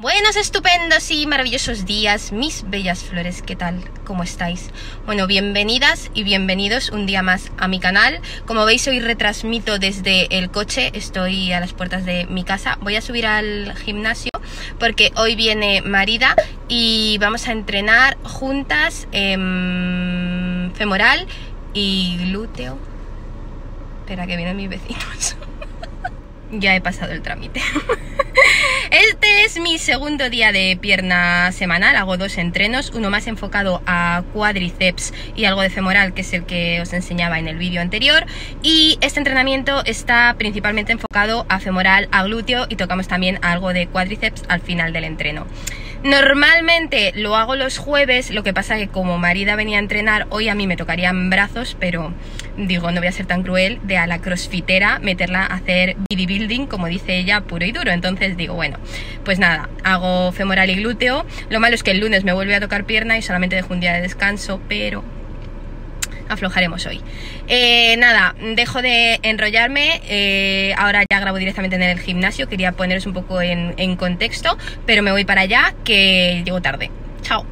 Buenos, estupendos y maravillosos días, mis bellas flores, ¿qué tal? ¿Cómo estáis? Bueno, bienvenidas y bienvenidos un día más a mi canal. Como veis, hoy retransmito desde el coche, estoy a las puertas de mi casa. Voy a subir al gimnasio porque hoy viene Marida y vamos a entrenar juntas femoral y glúteo. Espera, que vienen mis vecinos. Ya he pasado el trámite. Este es mi segundo día de pierna semanal. Hago 2 entrenos, uno más enfocado a cuádriceps y algo de femoral, que es el que os enseñaba en el vídeo anterior. Y este entrenamiento está principalmente enfocado a femoral, a glúteo, y tocamos también algo de cuádriceps al final del entreno. Normalmente lo hago los jueves, lo que pasa que como Marida venía a entrenar, hoy a mí me tocarían brazos, pero digo, no voy a ser tan cruel de a la crossfitera meterla a hacer bodybuilding, como dice ella, puro y duro. Entonces digo, bueno, pues nada, hago femoral y glúteo. Lo malo es que el lunes me vuelve a tocar pierna y solamente dejo un día de descanso, pero aflojaremos hoy. Nada, dejo de enrollarme, ahora ya grabo directamente en el gimnasio. Quería poneros un poco en contexto, pero me voy para allá, que llego tarde. Chao.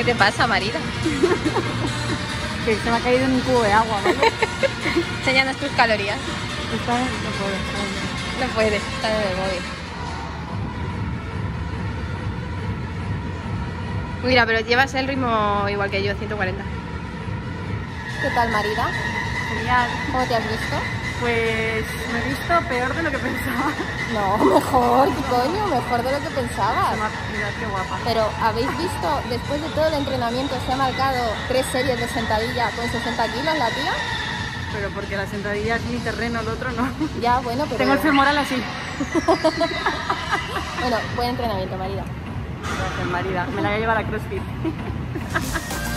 te pasa, Marida? Que se me ha caído en un cubo de agua, ¿vale? Enséñanos tus calorías. No puedo. No puedes, está en el móvil. Mira, pero llevas el ritmo igual que yo, 140. ¿Qué tal, Marida? Genial. ¿Cómo te has visto? Pues me he visto peor de lo que pensaba. No, mejor, ¿qué coño? Mejor de lo que pensabas. Mirad qué guapa. Pero, ¿habéis visto? Después de todo el entrenamiento se ha marcado 3 series de sentadilla con 60 kilos la tía. Pero porque la sentadilla es mi terreno, el otro no. Ya, bueno, pero... Tengo el femoral así. Bueno, buen entrenamiento, Marida. Gracias, Marida. Me la voy a llevar a CrossFit.